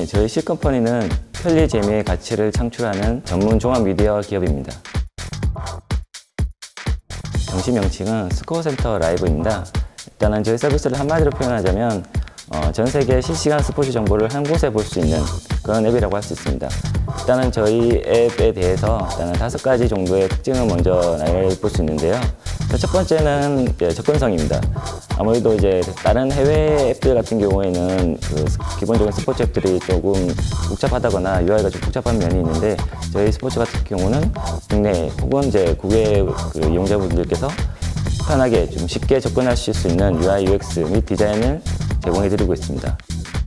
네, 저희 C컴퍼니는 편리 재미의 가치를 창출하는 전문 종합 미디어 기업입니다. 정식 명칭은 스코어센터 라이브입니다. 일단은 저희 서비스를 한마디로 표현하자면 전 세계 실시간 스포츠 정보를 한 곳에 볼 수 있는 그런 앱이라고 할 수 있습니다. 일단은 저희 앱에 대해서 일단은 5가지 정도의 특징을 먼저 나열해 볼 수 있는데요. 첫 번째는 접근성입니다. 아무래도 이제 다른 해외 앱들 같은 경우에는 기본적인 스포츠 앱들이 조금 복잡하다거나 UI가 좀 복잡한 면이 있는데 저희 스포츠 같은 경우는 국내 혹은 이제 국외 이용자분들께서 편하게 좀 쉽게 접근하실 수 있는 UI, UX 및 디자인을 제공해드리고 있습니다.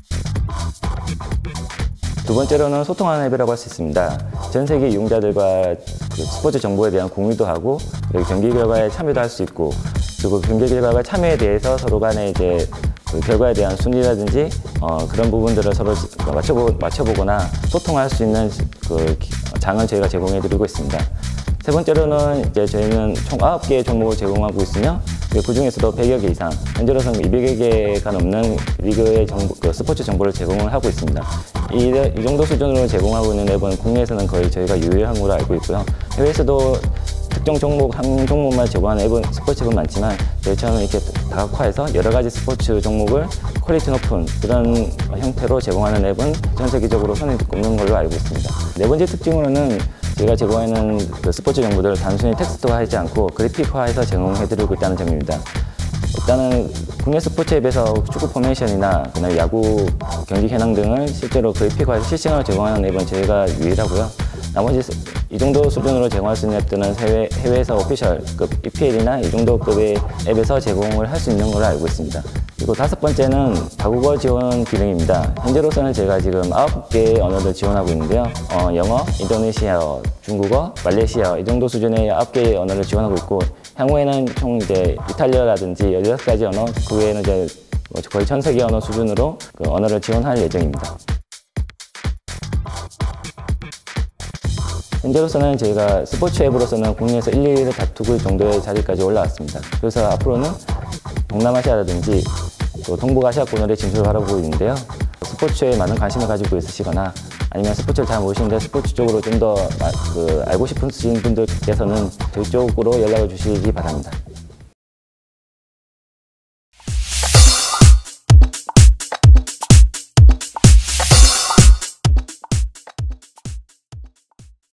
두 번째로는 소통하는 앱이라고 할 수 있습니다. 전 세계 이용자들과 스포츠 정보에 대한 공유도 하고 경기 결과에 참여도 할 수 있고 그리고 경기 결과 참여에 대해서 서로 간에 이제 결과에 대한 순위라든지 그런 부분들을 서로 맞춰보거나 소통할 수 있는 장을 저희가 제공해드리고 있습니다. 세 번째로는 이제 저희는 총 9개의 종목을 제공하고 있으며 그 중에서도 100여 개 이상, 현재로서는 200여 개가 넘는 리그의 스포츠 정보를 제공을 하고 있습니다. 이 정도 수준으로 제공하고 있는 앱은 국내에서는 거의 저희가 유일한 걸로 알고 있고요. 해외에서도 특정 종목, 한 종목만 제공하는 앱은 스포츠 앱은 많지만 저희처럼 이렇게 다각화해서 여러 가지 스포츠 종목을 퀄리티 높은 그런 형태로 제공하는 앱은 전 세계적으로 손에 꼽는 걸로 알고 있습니다. 네 번째 특징으로는 저희가 제공하는 스포츠 정보들을 단순히 텍스트화하지 않고 그래픽화해서 제공해드리고 있다는 점입니다. 일단은 국내 스포츠 앱에서 축구 포메이션이나 야구 경기 현황 등을 실제로 그래픽화해서 실시간으로 제공하는 앱은 저희가 유일하고요. 나머지 이 정도 수준으로 제공할 수 있는 앱들은 해외에서 오피셜급 EPL이나 이 정도급의 앱에서 제공을 할 수 있는 걸로 알고 있습니다. 그리고 다섯 번째는 다국어 지원 기능입니다. 현재로서는 제가 지금 9개의 언어를 지원하고 있는데요. 영어, 인도네시아어, 중국어, 말레이시아어 이 정도 수준의 9개의 언어를 지원하고 있고 향후에는 총 이제 이탈리아라든지 16가지 언어, 그 외에는 이제 거의 전 세계 언어 수준으로 언어를 지원할 예정입니다. 현재로서는 저희가 스포츠 앱으로서는 국내에서 1, 2위를 다투고 있을 정도의 자리까지 올라왔습니다. 그래서 앞으로는 동남아시아라든지 또 동북아시아권으로 진출을 바라보고 있는데요. 스포츠에 많은 관심을 가지고 있으시거나 아니면 스포츠를 잘 모르시는데 스포츠 쪽으로 좀 더 알고 싶으신 분들께서는 저희 쪽으로 연락을 주시기 바랍니다.